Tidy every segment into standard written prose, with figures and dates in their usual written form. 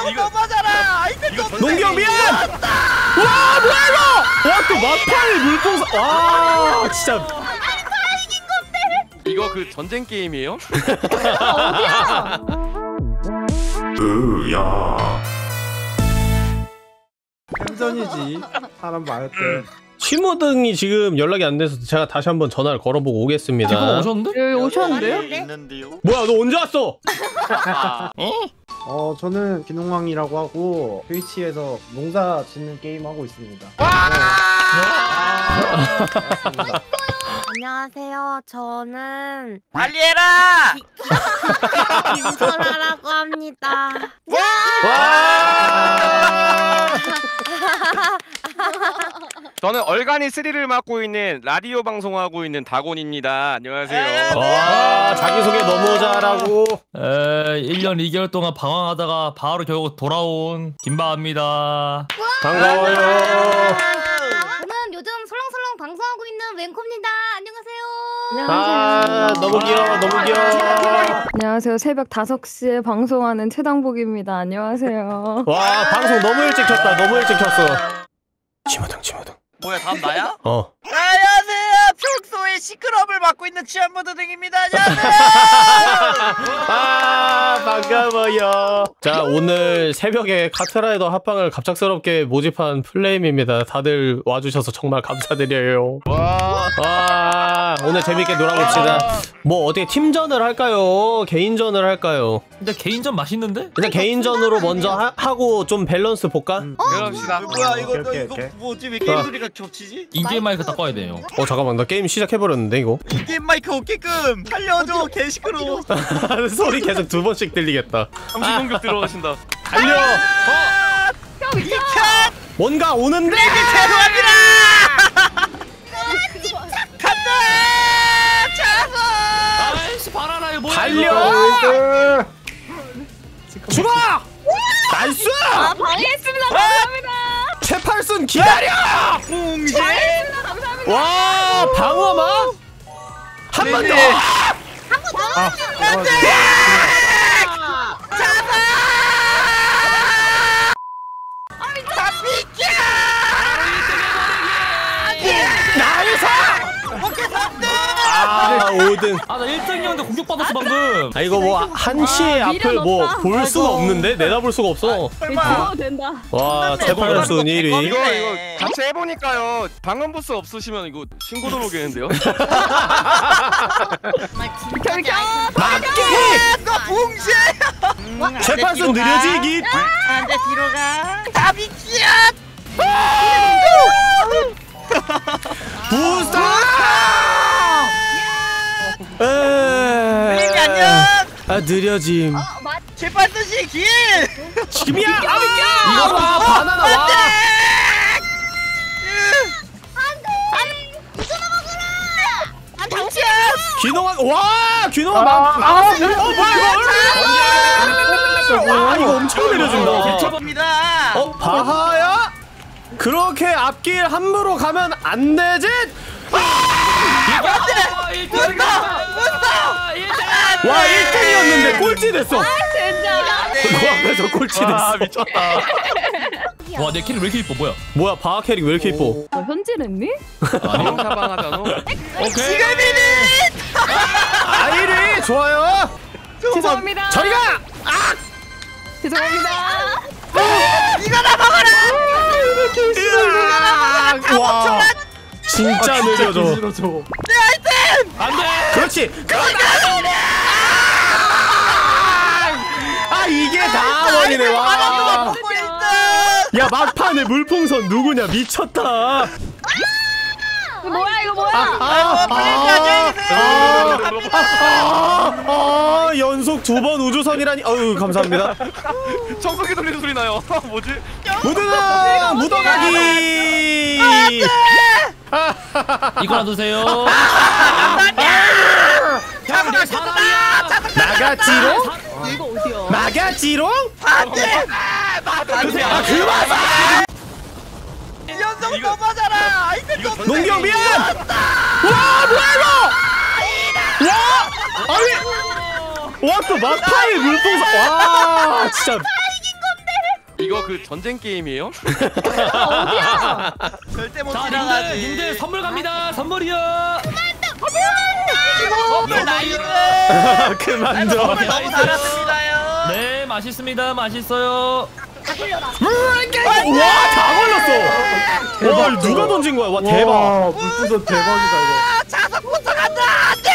너무하잖아. 농경 미안. 와 뭐야 이거? 와 또 막판에 물풍선. 와 진짜. 이거 그 전쟁 게임이에요? 어디야? 으야. 햄전이지. 사람 많을 때. 취모등이 지금 연락이 안 돼서 제가 다시 한번 전화를 걸어보고 오겠습니다. 지금 오셨는데? 여기 오셨는데요? 있는데요. 뭐야 너 언제 왔어? 저는 기농왕이라고 하고 트위치에서 농사 짓는 게임 하고 있습니다. 안녕하세요. 저는 빨리 해라. 김설아라고 합니다. 저는 얼간이 3를 맡고 있는 라디오 방송하고 있는 다곤입니다. 안녕하세요. 와 자기소개 너무 잘하고. 1년 2개월 동안 방황하다가 바로 결국 돌아온 김바입니다. 반가워요. 저는 요즘 설렁설렁 방송하고 있는 웬코입니다. 안녕하세요. 아 너무 귀여워 너무 귀여워. 안녕하세요. 새벽 5시에 방송하는 최당복입니다. 안녕하세요. 와 방송 너무 일찍 켰다. 너무 일찍 켰어. 치모등. 뭐야 다음 나야? 안녕하세요. 평소에 시끄러움을 맡고 있는 취한모드등입니다. 안녕하세요. 아 반가워요. 자 오늘 새벽에 카트라이더 합방을 갑작스럽게 모집한 플레임입니다. 다들 와주셔서 정말 감사드려요. 와 오늘 재밌게 놀아봅시다. 뭐 어떻게 팀전을 할까요? 개인전을 할까요? 근데 개인전 맛있는데? 그냥 개인전으로 먼저 하고 좀 밸런스 볼까? 그럽시다. 뭐야 이거 오케이. 뭐지 왜 게임 소리가 겹치지? 인게임 마이크 다 꺼야 돼요. 잠깐만 나 게임 시작해버렸는데 이거. 게임 마이크 없게끔 살려줘. 개 시끄러워. 소리 계속 2번씩 들리겠다. 정신 공격 들어가신다. 달려! 뭔가 오는데? 죄송합니다. 간다. 잡아. 아이씨 바라라 이거 뭐야? 달려! 죽어! 나이스! 방해했습니다. 감사합니다. 최팔순 기다려! 붕제. 감사합니다. 와 방어막? 한 번 더! 아 5등. 아나 1등이었는데 공격받았어 방금. 아 이거 뭐 한시의 앞을 뭐 볼 수가 없는데? 내다볼 수가 없어. 이거 된다. 와 최팔순 1위. 이거 같이 해보니까요. 방음 부스 없으시면 이거 신고 들어오겠는데요? 맞게! 너 붕제. 최팔순 느려지기. 안돼 뒤로 가. 다 비키야. 부스터! 블링이 안녕. 아 느려짐. 제발 쓰시 길. 지금이야! 이거 봐 바나나 와! 귀농한 와 귀농한 뭐야 이거 엄청 느려진다. 개처봅니다. 바하야? 그렇게 앞길 함부로 가면 안 되지? 와 1등이었는데 꼴찌 됐어. 그 앞에서 꼴찌 됐어. 미쳤다. 와 내 캐릭 왜 이렇게 이뻐 뭐야? 뭐야 바하 캐릭 왜 이렇게 이뻐? 현질했니? 아니 사방하잖아. 오케이. 아이리 좋아요. 죄송합니다. 저리가! 죄송합니다. 이거 다 먹어라. 와 진짜 느려져. 내 아이템. 안돼. 그렇지. 아 이게 다 원이네 와. 먹고 있다. 야 막판에 물풍선 누구냐 미쳤다. 뭐야 이거 뭐야? 연속 2번 우주선이라니. 어유 감사합니다. 청소기 돌리는 소리 나요. 뭐지? 무드가 묻어가기. 이거 놔두세요. 형내 사람이야. 나가지롱? 이거 어디야? 나가지롱? 안돼. 아 그만. 연속 너무하잖아. 아이템 좀. 농경 미안. 와 뭐야 이거? 와 아니. 와 또 막판에 물풍선. 와 진짜. 이거 그 전쟁 게임이에요? 절대 못 자, 지나가지. 님들 선물 갑니다. 선물이요. 선물 나이스. 그만 둬. 선물 너무 달았습니다요. 네, 맛있습니다. 맛있어요. 와, 다 걸렸어. 와, 누가 던진 거야? 와, 대박. 와, 물부서 대박이다 아, 자석부터 간다. 안돼.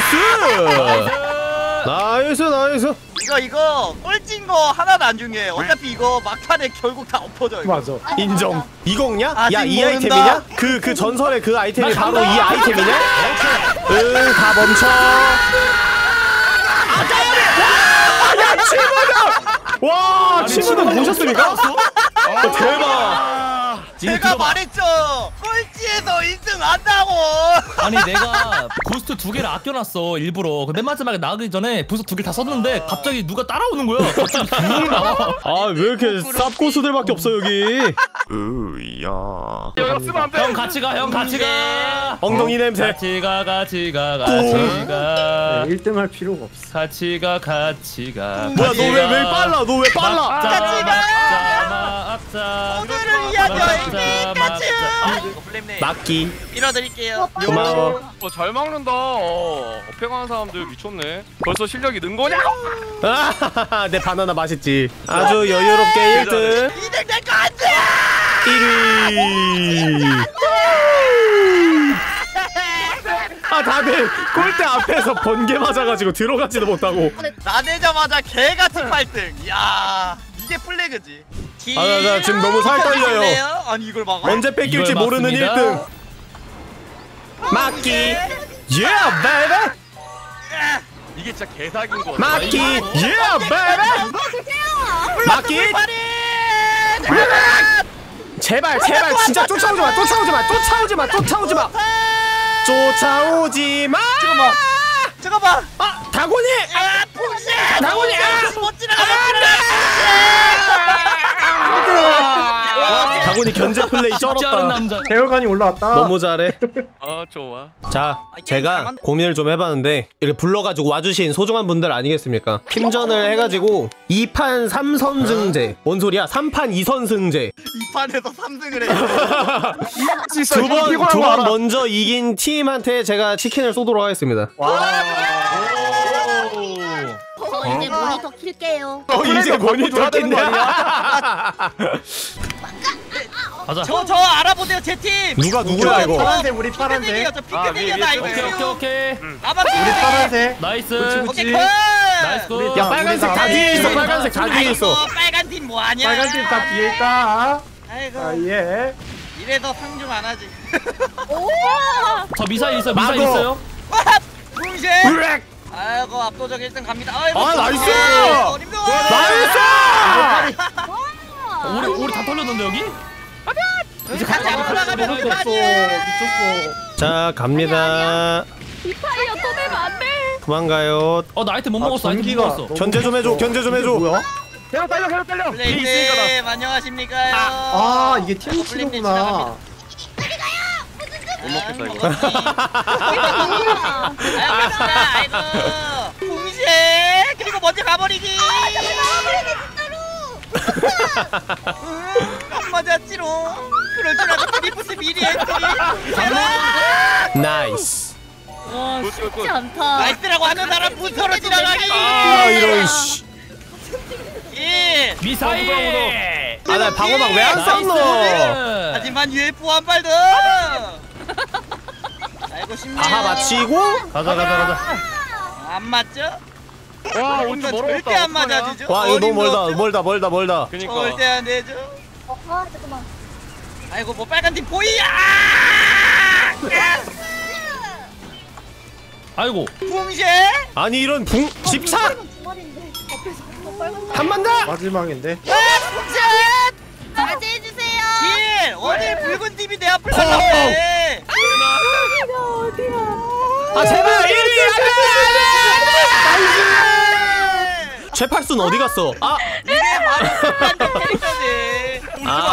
나이스. 나이스. 이거 꼴찐 거 하나도 안 중요해. 어차피 이거 막판에 결국 다 엎어져. 이거. 이거. 맞아. 인정. 이거냐? 아직 야, 이 모른다. 아이템이냐? 그 전설의 그 아이템이 바로 이 아이템이냐? 응, 다 멈춰. 야, 치마다! 와, 치마다 보셨습니까? 대박. 제가 말했죠. 꼴찌에서 1등 한다고. 아니 내가 부스트 2개를 아껴놨어 일부러. 맨 마지막에 나가기 전에 부스트 2개 다 썼는데 갑자기 누가 따라오는 거야. 갑자기 붕 나와. 아, 왜 이렇게 쌉고수들밖에 없어, 여기? 여기 쓰면 안 돼. 형 같이 가. 형 같이 가. 엉덩이 냄새. 같이 가. 네, 1등 할 필요가 없어. 같이 가. 같이 가. 뭐야, 너 왜 빨라? 너 왜 빨라? 같이 가. 막자. 오늘을 위한 여행이 막자. 같이. 막자. 블랙님 막기. 밀어드릴게요. 고마워. 잘 막는다. 어팽하는 사람들 미쳤네. 벌써 실력이 는 거냐? 아, 내 바나나 맛있지. 아주 여유롭게 1등. 2등 될거 안 돼. 1위. 아, 다들 골대 앞에서 번개 맞아가지고 들어가지도 못하고. 나내자마자 개같이 8등. 야, 이게 플래그지. 나 지금 너무 살 떨려요. 아니 이걸 막아? 언제 뺏길지 이걸 모르는 막습니다. 1등. 막기. Yeah, baby. 이게 진짜 개사기인 거. 막기. Yeah, baby. 막기. 제발, 진짜 쫓아오지 마. 잠깐만. 아, 다곤이. 아, 풍신. 다곤이. 못 지나가. 다곤이 견제 플레이 쉽지 않은 쩔었다. 남자. 대열관이 올라왔다. 너무 잘해. 아 좋아. 자, 제가 고민을 좀 해봤는데 이렇게 불러가지고 와주신 소중한 분들 아니겠습니까? 팀전을 해가지고 2판 3선승제. 뭔 소리야? 3판 2선승제. 이 판에서 3등을 해. 두 번 먼저 이긴 팀한테 제가 치킨을 쏘도록 하겠습니다. 저 이제 모니터 킬게요. 이제 모니터 켰네. 가자. 저 알아보세요 제 팀. 누구야 이거? 파란색, 우리 파란색. 저 핑크색이야 나 이거. 오케이. 아마 우리 파란색. 나이스. 오케이 나이스 굿. 야, 빨간색 다 뒤에 있어. 빨간색 다 뒤에 있어. 빨간 팀 뭐하냐? 빨간 팀 다 뒤에 있다. 아이고 아, 예. 이래서 상중 안 하지. 저 미사일 있어요. 막어. 미사일 있어요. 풍신. 아이고 압도적 1등 갑니다. 아이고, 아, 나이스! 어림도. 나이스! 우리 다 털렸는데 여기? 이제 같이 안 올라가면 미쳤어. 얼마지? 미쳤어. 자, 갑니다. 이 파이어 또 내면 안 돼. 도망가요. 나 아이템 못 먹었어. 아이템 못 전기가 먹었어. 너무 견제 좀 해줘. 견제 좀 해줘. 뭐야? 계속 달려. 플레이님 안녕하십니까요? 아, 이게 팀 플레이님 치는구나. 못 먹겠다 이거. 아이고 갑시다. 아이고 풍신 그리고 먼저 가버리기. 안 맞았지롱. 그럴 줄 알고 드리프트 미리 했지. 나이스. 와 굿. 쉽지 않다. 나이스라고 하는 사람 문서로 지나가기. 아, 이런 씨. 예. 미사일. 아, 나 방어막 왜 안 쐈노? 하지만 UFO 한 발 더. 알고 싶네요. 아하, 맞히고. 가자. 안 맞죠? 와 오늘 멀었다. 절대 안 맞아주죠. 와, 이거 너무 어림도 멀다. 그니까. 절대 안 되죠. 아 잠깐만. 아이고 뭐 빨간 팀 보이야. 아이고. 풍신. 아니, 이런 집착! 주말인데 앞에서 빨간. 한 번 더! 마지막인데. 풍신. 자제해주세요. 길 어디 붉은 팀이 내 앞을 가려고 아, 제발 1위! 최팔순 어디 갔어? 아! 이게 바로 붉은 캐릭터지.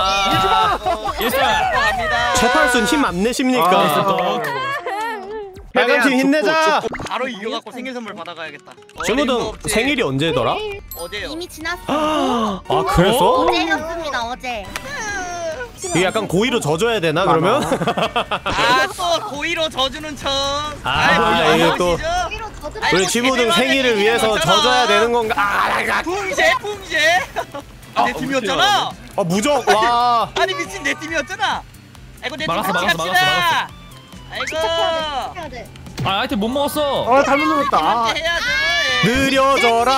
아, 일사. 갑니다. 최팔순 힘 안 내십니까? 아. 빨간 팀 힘내자. 바로 이겨갖고 생일 선물 받아가야겠다. 주무등 생일이 언제더라? 어제요. 이미 지났어. 아 그래서? 어제였습니다. 어제. 이게 약간 고의로 져줘야 되나 그러면? 또 고의로 져주는 척. 이게 또 우리 지무등 생일을 위해서 져줘야 되는 건가? 붕제. 내 팀이었잖아. 아 무적 와. 아니 미친 내 팀이었잖아. 아이고 내 팀 막았어, 같이 막았어, 갑시다. 해야 아이고. 돼. 아 아이템 못 먹었어. 잘못 눌렀다. 함께 해야죠. 느려져라.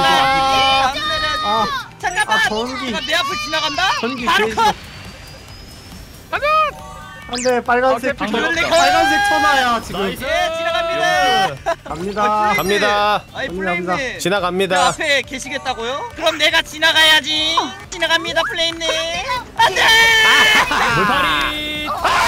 잠깐만. 전기. 이거 내 앞을 지나간다. 전기 바로 개지. 컷. 안돼 빨간색 빨간색 천하야 지금. 나이스. 예, 지나갑니다. 갑니다. 갑니다. 아이 감사합니다. 플레임님. 내 지나갑니다. 앞에 계시겠다고요? 그럼 내가 지나가야지. 지나갑니다, 플레임님. 안돼. 물파리.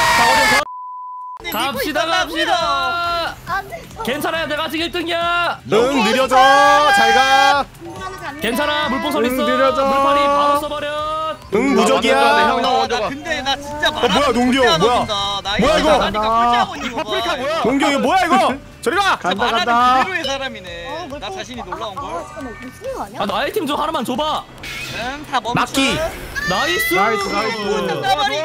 갑시다. 괜찮아요. 내가 아직 1등이야. 응 느려져. 잘 가. 괜찮아. 물풍선 있어. 느려져. 물파리 바로 써버려. 응 무적이야. 형, 나 먼저 나 가. 근데 나 진짜 뭐야, 농기형, 뭐야? 뭐야 이거? 꼴찌하고 있는 거 봐. 파프리카 뭐야? 동경이 뭐야 이거? 저리 가. 간다 말하는 간다. 그대로의 사람이네. 나 자신이 놀라운 걸. 잠깐만 무슨 거 아니야? 아, 나 아이템 좀 하나만 줘봐. 응, 다 멈춰. 막기. 나이스. 쳐버리기.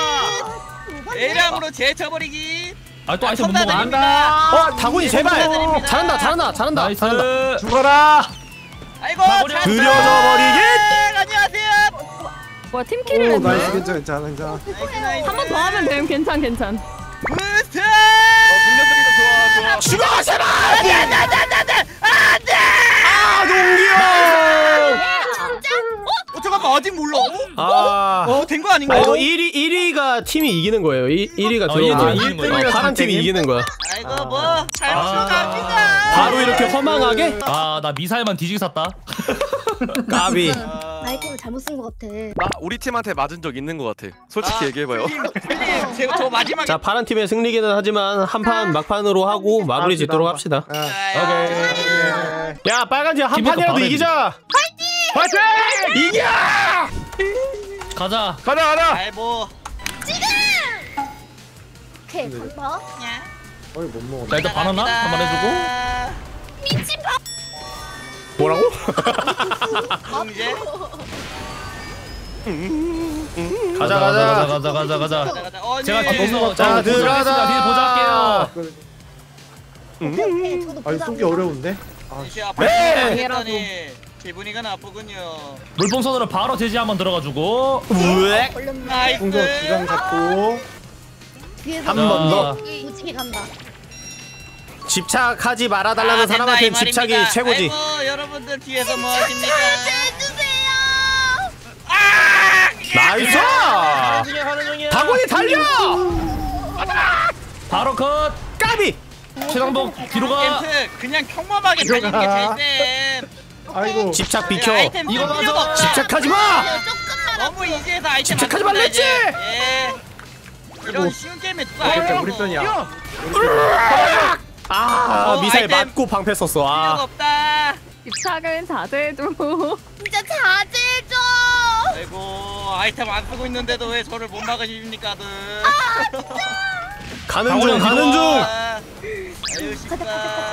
대량으로 제쳐버리기. 아, 또 아이템 못 먹어. 간다. 다곤이 제발. 잘한다. 나이스. 잘한다. 죽어라. 아이고, 마무리. 잘 들여져 버리기. 안녕하세요. 뭐야 팀킬을 오 했네. 나이스 괜찮아. 한 번 더 하면 되면 괜찮. 부스트. 중력들이도 좋아. 죽어 제발. 안돼. 아 동기 형. 잠깐만 아직 몰라. 아. 된 거 아닌가? 이거 1위가 팀이 이기는 거예요. 1위가 어, 들어오면 이기는 거예요. 파란 팀이 이기는 거야. 아이고 뭐잘 갑니다. 바로 이렇게 허망하게? 아, 나 미사일만 뒤지게 샀다. 까비. 아이템을 잘못 쓴 것 같아. 나 우리 팀한테 맞은 적 있는 것 같아. 솔직히 얘기해봐요. 플레임 제가 저 마지막에 자 파란 팀의 승리기는 하지만 한 판 막판으로 하고 마무리 짓도록 합시다. 오케이. 야 빨간 팀 한 팀이니까 판이라도 바람이. 이기자. 파이팅! 이겨! 가자. 가자. 아이 뭐 오케이 간다. 어이 못 먹었네. 자, 일단 바나나 한번 해주고. 뭐라고? 이제 가자. 제가 뒤에서 자, 들어가자. 뒤에 보자 할게요. 오케이 저도 아니 보자. 쏘기 어려운데. 이제 앞에 했더니 기분이가 나쁘군요. 물풍선으로 바로 제지 한번 들어가주고. 우엑. 걸렸네. 나이스. 풍선 두장 잡고. 뒤에서 한 번 더. 무지개 간다. 집착하지 말아달라는 사람한테는 집착이 최고지. 아이고 여러분들 뒤에서 뭐 하십니까? 나이스! 다곤이 달려! 바로 컷. 까비! 최상복 뒤로 가. 엠트 그냥 평범하게 달리는 게 제일 쌤. 아이고. 집착 비켜. 아이템 이거 쓸 맞아. 필요가 없다. 집착하지 마! 너무 이제서 아이템 집착하지 안 말랬지! 쓴다, 이제. 예. 이런 쉬운 게임에 누가 그렇지 알고 우리 편이야. 아, 미사일 아이템. 맞고 방패 썼어. 필요가 아. 없다. 집착은 자제해줘. 진짜 자제해줘. 아이고 아이템 안 쓰고 있는데도 왜 저를 못 막으십니까 들. 가는 중. 아유 쉽다.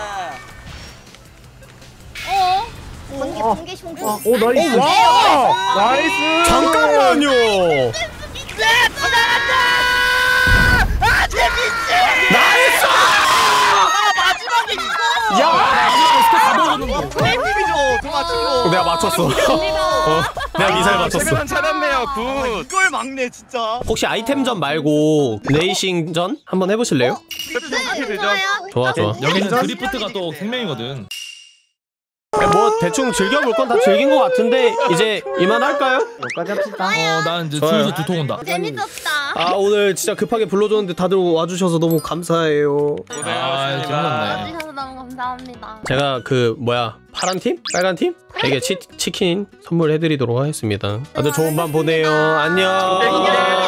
번개 숑. 오 나이스. 와! 나이스. 잠깐만요. 네 지나간다. 아 재밌지. 나이스! 마지막에 이거. 야! 플레임님이죠. 저 맞추고. 내가 맞췄어. 내가 미사일 맞췄어. 최대한 찾았네요. 굿. 이걸 막네 진짜. 혹시 아이템전 말고 레이싱전 한번 해보실래요? 좋아. 여기는 드리프트가 또 생명이거든. 뭐 대충 즐겨볼 건 다 즐긴 것 같은데 이제 이만할까요? 여기까지 합시다. 난 이제 좋아요. 슬슬 두통 온다. 재밌었다. 아 오늘 진짜 급하게 불러줬는데 다들 와주셔서 너무 감사해요. 아, 고생하셨습니다. 재밌었네. 와주셔서 너무 감사합니다. 제가 그 뭐야 파란 팀? 빨간 팀? 에게 치킨 선물해드리도록 하겠습니다. 다들 좋은 밤 보내요. 안녕.